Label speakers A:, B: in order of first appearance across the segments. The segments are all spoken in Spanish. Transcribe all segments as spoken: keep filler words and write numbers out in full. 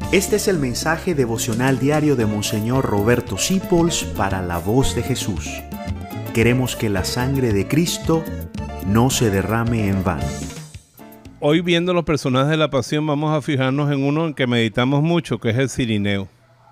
A: Este es el mensaje devocional diario de Monseñor Roberto Sipols para la Voz de Jesús. Queremos que la sangre de Cristo no se derrame en vano.
B: Hoy, viendo los personajes de la Pasión, vamos a fijarnos en uno en que meditamos mucho, que es el Cirineo.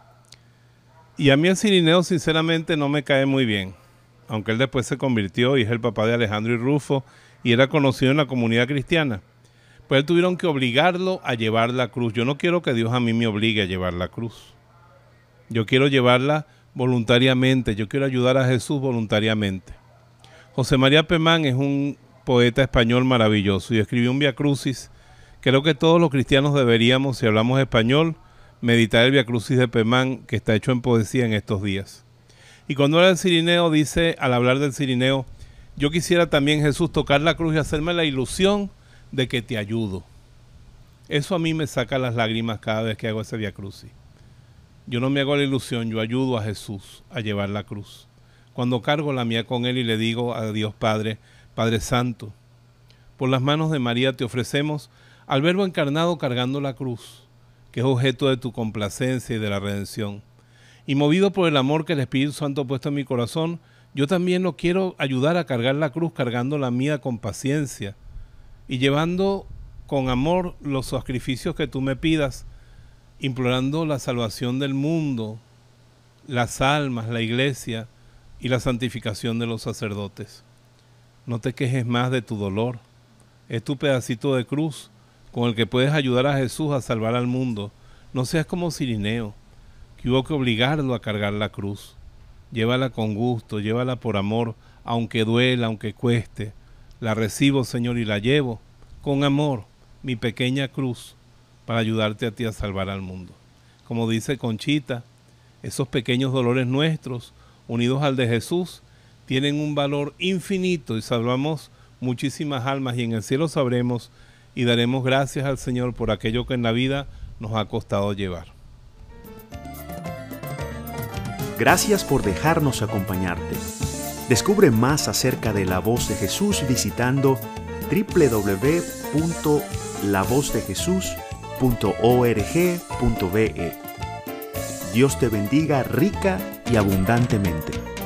B: Y a mí el Cirineo sinceramente no me cae muy bien, aunque él después se convirtió y es el papá de Alejandro y Rufo y era conocido en la comunidad cristiana. Pues él tuvieron que obligarlo a llevar la cruz. Yo no quiero que Dios a mí me obligue a llevar la cruz. Yo quiero llevarla voluntariamente. Yo quiero ayudar a Jesús voluntariamente. José María Pemán es un poeta español maravilloso y escribió un Via Crucis. Creo que todos los cristianos deberíamos, si hablamos español, meditar el Via Crucis de Pemán, que está hecho en poesía en estos días. Y cuando habla del Cirineo, dice, al hablar del Cirineo, yo quisiera también, Jesús, tocar la cruz y hacerme la ilusión de que te ayudo. Eso a mí me saca las lágrimas cada vez que hago ese Via Crucis. Yo no me hago la ilusión, yo ayudo a Jesús a llevar la cruz. Cuando cargo la mía con Él y le digo a Dios Padre, Padre Santo, por las manos de María te ofrecemos al Verbo encarnado cargando la cruz, que es objeto de tu complacencia y de la redención. Y movido por el amor que el Espíritu Santo ha puesto en mi corazón, yo también lo quiero ayudar a cargar la cruz, cargando la mía con paciencia, y llevando con amor los sacrificios que tú me pidas, implorando la salvación del mundo, las almas, la iglesia y la santificación de los sacerdotes. No te quejes más de tu dolor. Es tu pedacito de cruz con el que puedes ayudar a Jesús a salvar al mundo. No seas como Cirineo, que hubo que obligarlo a cargar la cruz. Llévala con gusto, llévala por amor, aunque duela, aunque cueste. La recibo, Señor, y la llevo con amor, mi pequeña cruz, para ayudarte a ti a salvar al mundo. Como dice Conchita, esos pequeños dolores nuestros, unidos al de Jesús, tienen un valor infinito y salvamos muchísimas almas, y en el cielo sabremos y daremos gracias al Señor por aquello que en la vida nos ha costado llevar.
A: Gracias por dejarnos acompañarte. Descubre más acerca de la Voz de Jesús visitando doble u doble u doble u punto la voz de jesús punto org punto be. Dios te bendiga rica y abundantemente.